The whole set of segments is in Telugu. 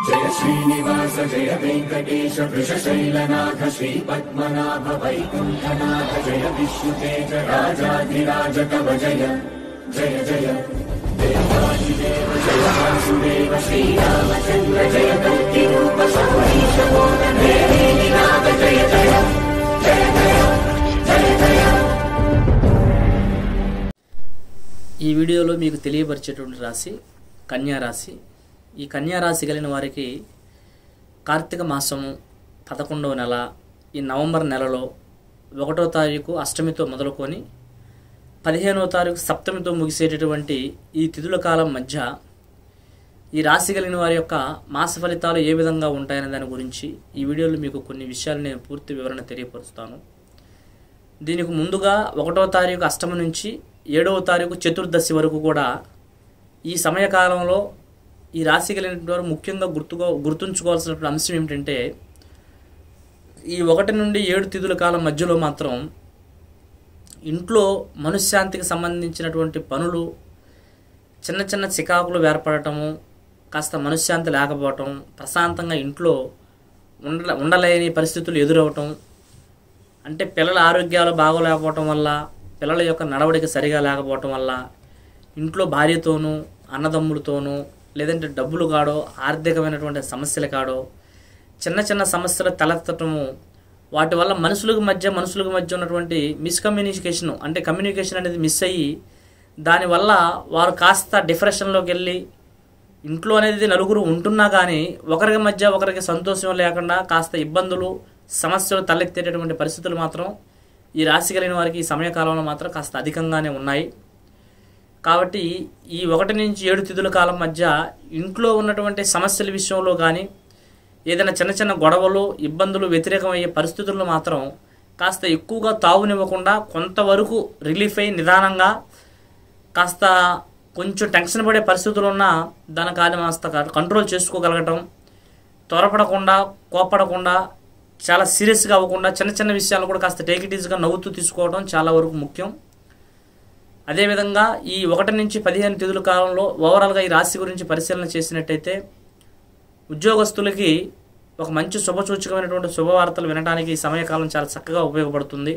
जय श्रीनिवास जय वेंकटेश वृषशैलनाथ श्रीपद्मनाभ वैकुंठनाथ जय विष्णुतेज राजाधिराज तव जय जय जय देवादिदेव जय वासुदेव श्रीरामचंद्र जय कल्किरूप शौरीश मोदन देवीनाथ जय जय जय जय जय जय। ఈ వీడియోలో మీకు తెలియపరిచేటువంటి రాశి కన్యా రాశి। ఈ కన్యా రాశి కలిగిన వారికి కార్తీక మాసము 11వ నెల ఈ నవంబర్ నెలలో 1వ తారీఖు అష్టమితో మొదలుకొని 15వ తారీఖు సప్తమితో ముగిసేటటువంటి ఈ తిథుల కాలం మధ్య ఈ రాశి కలిగిన వారి యొక్క మాస ఫలితాలు ఏ విధంగా ఉంటాయనే దాని గురించి ఈ వీడియోలో మీకు కొన్ని విషయాలు నేను పూర్తి వివరణ తెలియపరుస్తాను। దీనికి ముందుగా 1వ తారీఖు అష్టమి నుంచి 7వ తారీఖు చతుర్దశి వరకు కూడా ఈ సమయకాలంలో ఈ రాశి కలిగిన వారు ముఖ్యంగా గుర్తుంచుకోవాల్సినటువంటి అంశం ఏమిటంటే ఈ 1 నుండి 7 తిథుల కాలం మధ్యలో మాత్రం ఇంట్లో మనశ్శాంతికి సంబంధించినటువంటి పనులు చిన్న చిన్న చికాకులు ఏర్పడటము, కాస్త మనశ్శాంతి లేకపోవటం, ప్రశాంతంగా ఇంట్లో ఉండలేని పరిస్థితులు ఎదురవటం, అంటే పిల్లల ఆరోగ్యాలు బాగోలేకపోవటం వల్ల, పిల్లల యొక్క నడవడిక సరిగా లేకపోవటం వల్ల, ఇంట్లో భార్యతోనూ అన్నదమ్ములతోనూ లేదంటే డబ్బులు కాడో ఆర్థికమైనటువంటి సమస్యలు కాడో చిన్న చిన్న సమస్యలు తలెత్తటము, వాటి వల్ల మనుషులకు మధ్య ఉన్నటువంటి మిస్కమ్యూనికేషన్ అంటే కమ్యూనికేషన్ అనేది మిస్ అయ్యి దానివల్ల వారు కాస్త డిప్రెషన్లోకి వెళ్ళి ఇంట్లో అనేది నలుగురు ఉంటున్నా కానీ ఒకరికి సంతోషం లేకుండా కాస్త ఇబ్బందులు సమస్యలు తలెత్తేటటువంటి పరిస్థితులు మాత్రం ఈ రాశి కలిగిన వారికి ఈ సమయకాలంలో మాత్రం కాస్త అధికంగానే ఉన్నాయి। కాబట్టి ఈ 1 నుంచి 7 తిథుల కాలం మధ్య ఇంట్లో ఉన్నటువంటి సమస్యల విషయంలో కానీ ఏదైనా చిన్న చిన్న గొడవలు ఇబ్బందులు వ్యతిరేకమయ్యే పరిస్థితులను మాత్రం కాస్త ఎక్కువగా తావునివ్వకుండా కొంతవరకు రిలీఫ్ అయ్యి నిదానంగా కాస్త కొంచెం టెన్షన్ పడే పరిస్థితులు ఉన్నా దాని కాస్త కంట్రోల్ చేసుకోగలగటం, త్వరపడకుండా కోపడకుండా చాలా సీరియస్గా అవ్వకుండా చిన్న చిన్న విషయాలు కూడా కాస్త టేక్ ఇట్ ఈజీగా నవ్వుతూ తీసుకోవడం చాలా వరకు ముఖ్యం। అదేవిధంగా ఈ 1 నుంచి 15 తిథుల కాలంలో ఓవరాల్గా ఈ రాశి గురించి పరిశీలన చేసినట్టయితే ఉద్యోగస్తులకి ఒక మంచి శుభసూచకమైనటువంటి శుభవార్తలు వినడానికి ఈ సమయకాలం చాలా చక్కగా ఉపయోగపడుతుంది।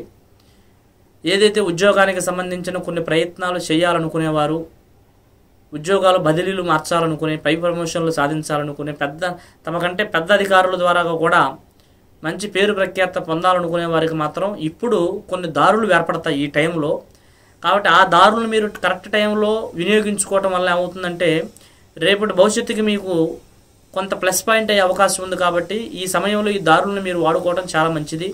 ఏదైతే ఉద్యోగానికి సంబంధించిన కొన్ని ప్రయత్నాలు చేయాలనుకునేవారు, ఉద్యోగాలు బదిలీలు మార్చాలనుకునే, పై ప్రమోషన్లు సాధించాలనుకునే, తమకంటే పెద్ద అధికారుల ద్వారా కూడా మంచి పేరు ప్రఖ్యాత పొందాలనుకునే వారికి మాత్రం ఇప్పుడు కొన్ని దారులు ఏర్పడతాయి ఈ టైంలో। కాబట్టి ఆ దారులను మీరు కరెక్ట్ టైంలో వినియోగించుకోవటం వల్ల ఏమవుతుందంటే రేపటి భవిష్యత్తుకి మీకు కొంత ప్లస్ పాయింట్ అయ్యే అవకాశం ఉంది। కాబట్టి ఈ సమయంలో ఈ దారులను మీరు వాడుకోవడం చాలా మంచిది।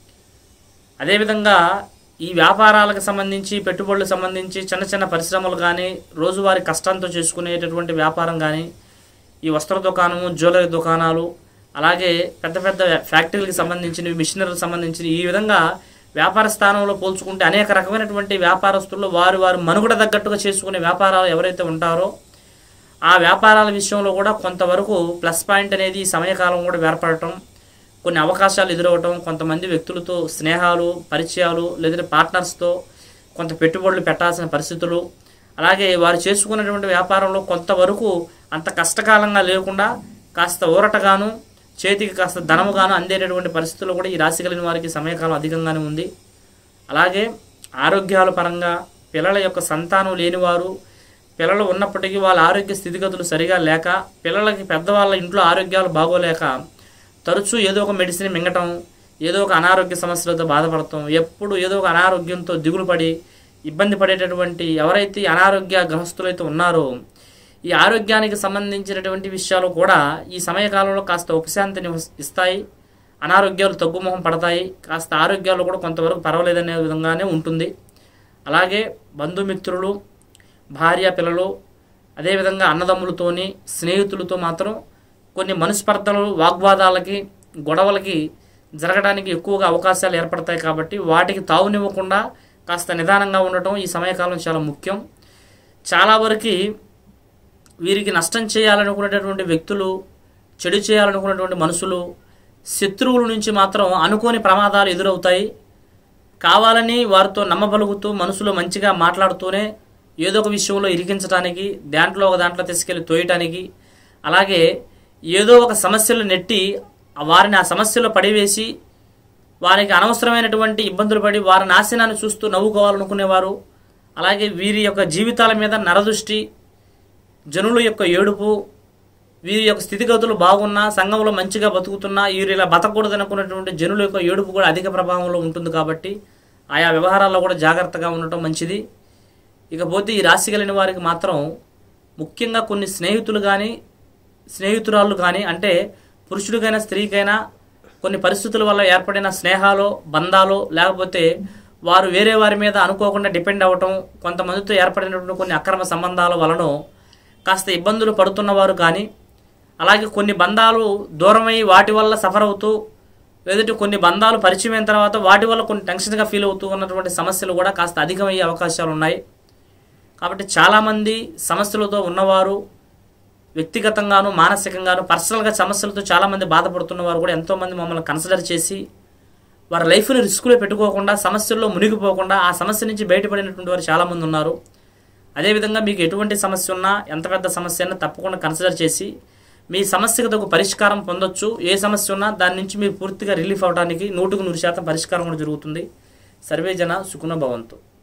అదేవిధంగా ఈ వ్యాపారాలకు సంబంధించి పెట్టుబడులకు సంబంధించి చిన్న చిన్న పరిశ్రమలు కానీ రోజువారీ కష్టంతో చేసుకునేటటువంటి వ్యాపారం కానీ ఈ వస్త్ర దుకాణము, జ్యువెలరీ దుకాణాలు, అలాగే పెద్ద పెద్ద ఫ్యాక్టరీలకు సంబంధించినవి, మిషనరీలకు సంబంధించినవి, ఈ విధంగా వ్యాపార స్థానంలో పోల్చుకుంటే అనేక రకమైనటువంటి వ్యాపారస్తులు వారు మనుగడ తగ్గట్టుగా చేసుకునే వ్యాపారాలు ఎవరైతే ఉంటారో ఆ వ్యాపారాల విషయంలో కూడా కొంతవరకు ప్లస్ పాయింట్ అనేది ఈ సమయకాలం కూడా ఏర్పడటం, కొన్ని అవకాశాలు ఎదురవటం, కొంతమంది వ్యక్తులతో స్నేహాలు, పరిచయాలు లేదంటే పార్ట్నర్స్తో కొంత పెట్టుబడులు పెట్టాల్సిన పరిస్థితులు, అలాగే వారు చేసుకున్నటువంటి వ్యాపారంలో కొంతవరకు అంత కష్టకాలంగా లేకుండా కాస్త ఊరటగాను చేతికి కాస్త ధనముగాను అందేటటువంటి పరిస్థితులు కూడా ఈ రాశి కలిగిన వారికి సమయకాలం అధికంగానే ఉంది। అలాగే ఆరోగ్యాల పరంగా పిల్లల యొక్క సంతానం లేనివారు, పిల్లలు ఉన్నప్పటికీ వాళ్ళ ఆరోగ్య స్థితిగతులు సరిగా లేక, పిల్లలకి పెద్దవాళ్ళ ఇంట్లో ఆరోగ్యాలు బాగోలేక తరచూ ఏదో ఒక మెడిసిన్ మింగటం, ఏదో ఒక అనారోగ్య సమస్యలతో బాధపడటం, ఎప్పుడు ఏదో ఒక అనారోగ్యంతో దిగులు పడి ఇబ్బంది పడేటటువంటి ఎవరైతే అనారోగ్య గ్రహస్తులైతే ఉన్నారో ఈ ఆరోగ్యానికి సంబంధించినటువంటి విషయాలు కూడా ఈ సమయకాలంలో కాస్త ఉపశాంతిని ఇస్తాయి। అనారోగ్యాలు తగ్గుముఖం పడతాయి, కాస్త ఆరోగ్యాలు కూడా కొంతవరకు పర్వాలేదనే విధంగానే ఉంటుంది। అలాగే బంధుమిత్రులు, భార్య పిల్లలు, అదేవిధంగా అన్నదమ్ములతోని స్నేహితులతో మాత్రం కొన్ని మనస్పర్ధలు, వాగ్వాదాలకి, గొడవలకి జరగడానికి ఎక్కువగా అవకాశాలు ఏర్పడతాయి। కాబట్టి వాటికి తావునివ్వకుండా కాస్త నిదానంగా ఉండటం ఈ సమయకాలం చాలా ముఖ్యం। చాలా వరకు వీరికి నష్టం చేయాలనుకునేటటువంటి వ్యక్తులు, చెడు చేయాలనుకునేటువంటి మనుషులు, శత్రువుల నుంచి మాత్రం అనుకోని ప్రమాదాలు ఎదురవుతాయి। కావాలని వారితో నమ్మబలుగుతూ మనసులో మంచిగా మాట్లాడుతూనే ఏదో ఒక విషయంలో ఇరికించడానికి, దాంట్లో తీసుకెళ్లి తోయటానికి, అలాగే ఏదో ఒక సమస్యలు నెట్టి వారిని ఆ సమస్యలో పడివేసి వారికి అనవసరమైనటువంటి ఇబ్బందులు పడి వారి నాశనాన్ని చూస్తూ నవ్వుకోవాలనుకునేవారు, అలాగే వీరి యొక్క జీవితాల మీద నరదృష్టి, జనుల యొక్క ఏడుపు, వీరి యొక్క స్థితిగతులు బాగున్నా సంఘంలో మంచిగా బతుకుతున్నా వీరు ఇలా బతకూడదు అనుకున్నటువంటి జనుల యొక్క ఏడుపు కూడా అధిక ప్రభావంలో ఉంటుంది. కాబట్టి ఆయా వ్యవహారాల్లో కూడా జాగ్రత్తగా ఉండటం మంచిది. ఇకపోతే ఈ రాశి కలిగిన వారికి మాత్రం ముఖ్యంగా కొన్ని స్నేహితులు కానీ స్నేహితురాళ్ళు కానీ, అంటే పురుషుడికైనా స్త్రీకైనా కొన్ని పరిస్థితుల వల్ల ఏర్పడిన స్నేహాలు బంధాలు, లేకపోతే వారు వేరే వారి మీద అనుకోకుండా డిపెండ్ అవ్వటం, కొంతమందితో ఏర్పడినటువంటి కొన్ని అక్రమ సంబంధాల వలన కాస్త ఇబ్బందులు పడుతున్నవారు కానీ, అలాగే కొన్ని బంధాలు దూరమై వాటి వల్ల సఫర్ అవుతూ, లేదంటే కొన్ని బంధాలు పరిచయం అయిన తర్వాత వాటి వల్ల కొన్ని టెన్షన్గా ఫీల్ అవుతూ ఉన్నటువంటి సమస్యలు కూడా కాస్త అధికమయ్యే అవకాశాలు ఉన్నాయి. కాబట్టి చాలామంది సమస్యలతో ఉన్నవారు వ్యక్తిగతంగాను మానసికంగాను పర్సనల్గా సమస్యలతో చాలామంది బాధపడుతున్నవారు కూడా ఎంతోమంది మమ్మల్ని కన్సిడర్ చేసి వారి లైఫ్ని రిస్క్లో పెట్టుకోకుండా సమస్యల్లో మునిగిపోకుండా ఆ సమస్య నుంచి బయటపడినటువంటి వారు చాలామంది ఉన్నారు. అదేవిధంగా మీకు ఎటువంటి సమస్య ఉన్నా ఎంత పెద్ద సమస్య అయినా తప్పకుండా కన్సిడర్ చేసి మీ సమస్యకు తగు పరిష్కారం పొందొచ్చు. ఏ సమస్య ఉన్నా దాని నుంచి మీరు పూర్తిగా రిలీఫ్ అవడానికి 100% పరిష్కారం కూడా జరుగుతుంది. సర్వే జన సుఖినో భవంతు.